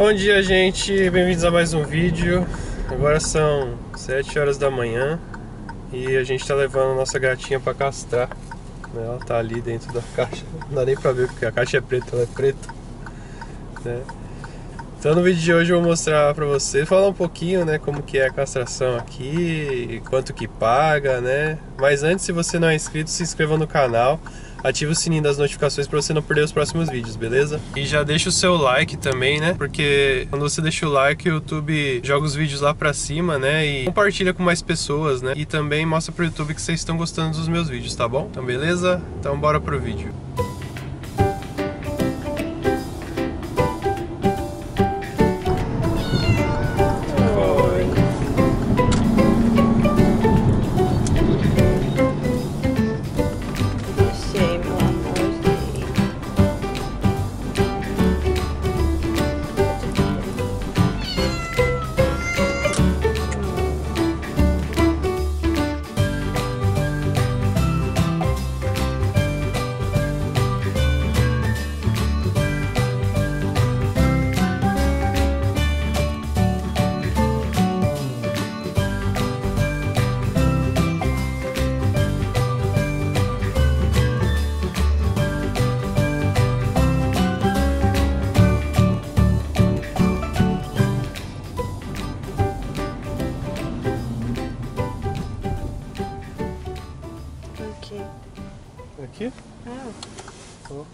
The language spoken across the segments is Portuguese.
Bom dia, gente, bem-vindos a mais um vídeo. Agora são 7 horas da manhã e a gente tá levando a nossa gatinha pra castrar. Ela tá ali dentro da caixa, não dá nem pra ver porque a caixa é preta, ela é preta, né? Então no vídeo de hoje eu vou mostrar pra vocês, falar um pouquinho, né, como que é a castração aqui, quanto que paga, né? Mas antes, se você não é inscrito, se inscreva no canal, ative o sininho das notificações pra você não perder os próximos vídeos, beleza? E já deixa o seu like também, né? Porque quando você deixa o like, o YouTube joga os vídeos lá pra cima, né? E compartilha com mais pessoas, né? E também mostra pro YouTube que vocês estão gostando dos meus vídeos, tá bom? Então beleza? Então bora pro vídeo. Aqui? Oh.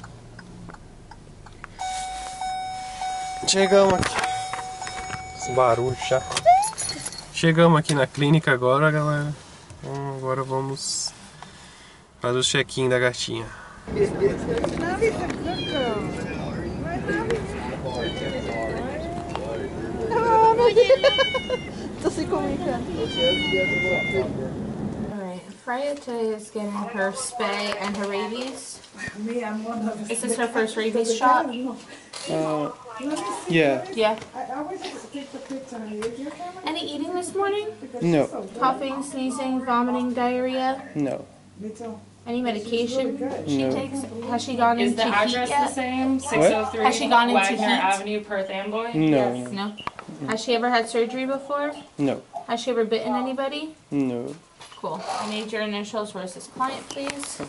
Chegamos aqui. Esse barulho chato. Chegamos aqui na clínica agora, galera. Então, agora vamos fazer o check-in da gatinha. Tô se comunicando. Freya today is getting her spay and her rabies. Me, I'm one of Is this her first rabies shot? Yeah. Yeah. I always take the picture. Is your camera? Any eating this morning? No. Coughing, sneezing, vomiting, diarrhea? No. Me too. Any medication she No. takes? Has she gone Is into the heat address yet? the same? 603 Has she gone into Wagner heat? Avenue, Perth Amboy? No. No. Has she ever had surgery before? No. Has she ever bitten anybody? No. Cool. I need your initials versus client, please.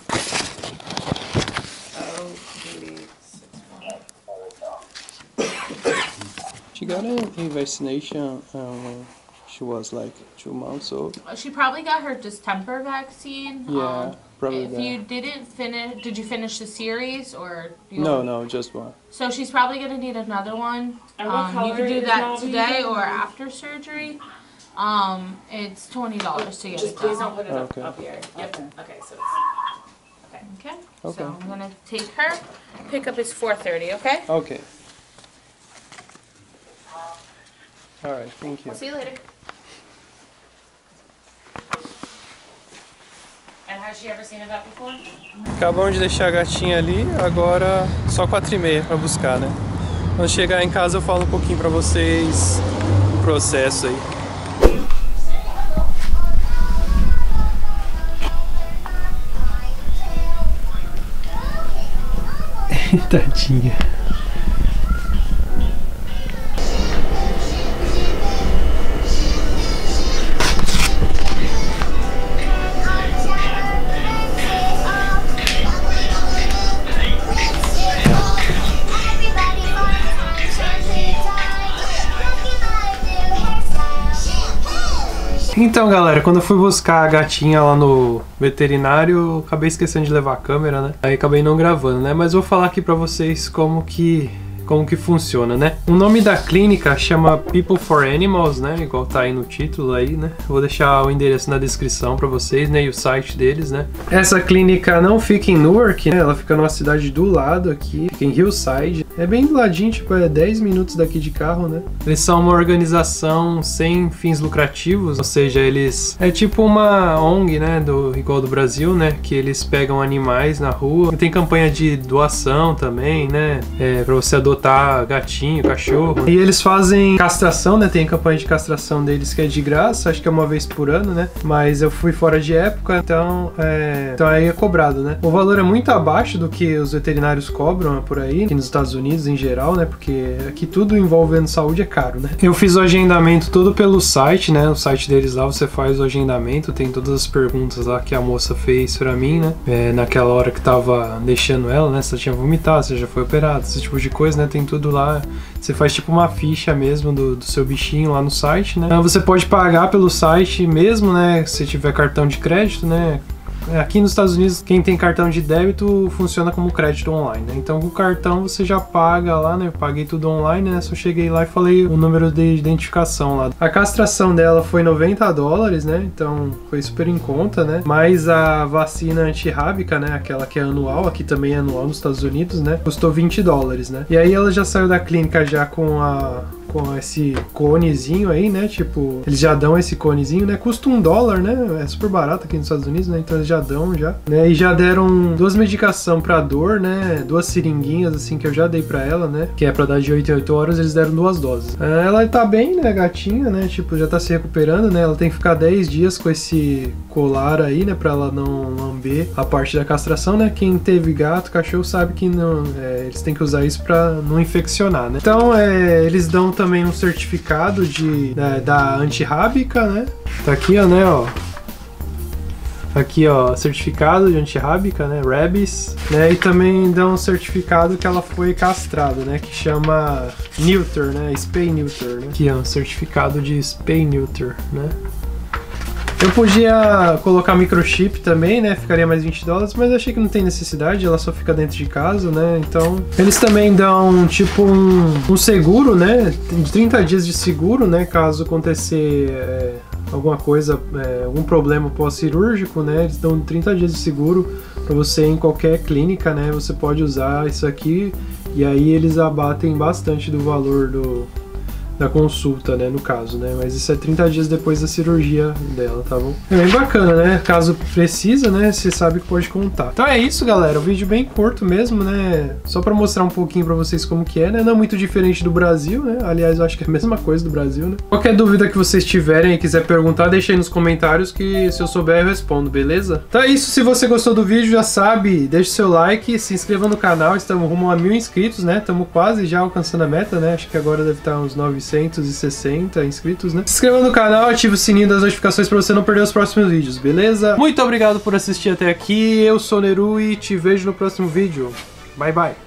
She got a vaccination. She was like 2 months old. She probably got her distemper vaccine. Yeah, probably If that. you didn't finish, did you finish the series or? No, just one. So she's probably gonna need another one. And what You color could do is that Melody? today or after surgery. It's $20 to get Just it please done. don't put it Okay. up here. Yep. Okay, so Okay. Okay. So I'm gonna take her. Pickup is 4:30. Okay. Okay. All right, thank you. I'll see you later. And has she ever seen a vet before? Acabamos de deixar a gatinha ali, agora só 4h30 pra buscar, né? Quando chegar em casa eu falo um pouquinho pra vocês o processo aí. Tadinha. Então, galera, quando eu fui buscar a gatinha lá no veterinário, eu acabei esquecendo de levar a câmera, né? Aí acabei não gravando, né? Mas vou falar aqui pra vocês como que funciona, né? O nome da clínica chama People for Animals, né? Igual tá aí no título aí, né? Eu vou deixar o endereço na descrição pra vocês, né? E o site deles, né? Essa clínica não fica em Newark, né? Ela fica numa cidade do lado aqui, fica em Hillside. É bem do ladinho, tipo, é 10 minutos daqui de carro, né? Eles são uma organização sem fins lucrativos, ou seja, eles... É tipo uma ONG, né? Igual do Brasil, né? Que eles pegam animais na rua. Tem campanha de doação também, né? Pra você adotar gatinho, cachorro. E eles fazem castração, né? Tem campanha de castração deles que é de graça, acho que é uma vez por ano, né? Mas eu fui fora de época, então aí é cobrado, né? O valor é muito abaixo do que os veterinários cobram por aí, aqui nos Estados Unidos. Unidos em geral, né? Porque aqui tudo envolvendo saúde é caro, né? Eu fiz o agendamento todo pelo site, né? O site deles lá você faz o agendamento, tem todas as perguntas lá que a moça fez pra mim, né? Naquela hora que tava deixando ela, né? Se ela tinha vomitado, se já foi operado, esse tipo de coisa, né? Tem tudo lá. Você faz tipo uma ficha mesmo do seu bichinho lá no site, né? Então você pode pagar pelo site mesmo, né? Se tiver cartão de crédito, né? Aqui nos Estados Unidos, quem tem cartão de débito funciona como crédito online, né? Então com o cartão você já paga lá, né? Eu paguei tudo online, né? Só cheguei lá e falei o número de identificação lá. A castração dela foi $90, né? Então foi super em conta, né? Mas a vacina antirrábica, né? Aquela que é anual, aqui também é anual nos Estados Unidos, né? Custou $20, né? E aí ela já saiu da clínica já com esse conezinho aí, né? Tipo, eles já dão esse conezinho, né? Custa $1, né? É super barato aqui nos Estados Unidos, né? Então eles já dão, já. Né? E já deram 2 medicações pra dor, né? 2 seringuinhas, assim, que eu já dei pra ela, né? Que é pra dar de 8 em 8 horas, eles deram 2 doses. Ela tá bem, né? Gatinha, né? Tipo, já tá se recuperando, né? Ela tem que ficar 10 dias com esse colar aí, né? Pra ela não lamber a parte da castração, né? Quem teve gato, cachorro, sabe que não, eles têm que usar isso pra não infeccionar, né? Então, eles dão também um certificado da antirrábica, né? Tá aqui, ó, né, ó. Aqui, ó, certificado de antirrábica, né, rabies, né, e também dá um certificado que ela foi castrada, né, que chama neuter, né, spay neuter, né. Aqui, ó, um certificado de spay neuter, né. Eu podia colocar microchip também, né? Ficaria mais $20, mas eu achei que não tem necessidade, ela só fica dentro de casa, né? Então, eles também dão tipo um seguro, né? De 30 dias de seguro, né? Caso acontecer alguma coisa, algum problema pós-cirúrgico, né? Eles dão 30 dias de seguro para você ir em qualquer clínica, né? Você pode usar isso aqui e aí eles abatem bastante do valor da consulta, né, no caso, né, mas isso é 30 dias depois da cirurgia dela, tá bom? É bem bacana, né, caso precisa, né, você sabe que pode contar. Então é isso, galera, um vídeo bem curto mesmo, né, só pra mostrar um pouquinho pra vocês como que é, né, não muito diferente do Brasil, né, aliás, eu acho que é a mesma coisa do Brasil, né. Qualquer dúvida que vocês tiverem e quiser perguntar, deixa aí nos comentários que se eu souber eu respondo, beleza? Então é isso, se você gostou do vídeo, já sabe, deixa o seu like, se inscreva no canal, estamos rumo a 1000 inscritos, né, estamos quase já alcançando a meta, né, acho que agora deve estar uns 960 inscritos, né? Se inscreva no canal, ative o sininho das notificações para você não perder os próximos vídeos, beleza? Muito obrigado por assistir até aqui, eu sou o Neru e te vejo no próximo vídeo. Bye, bye!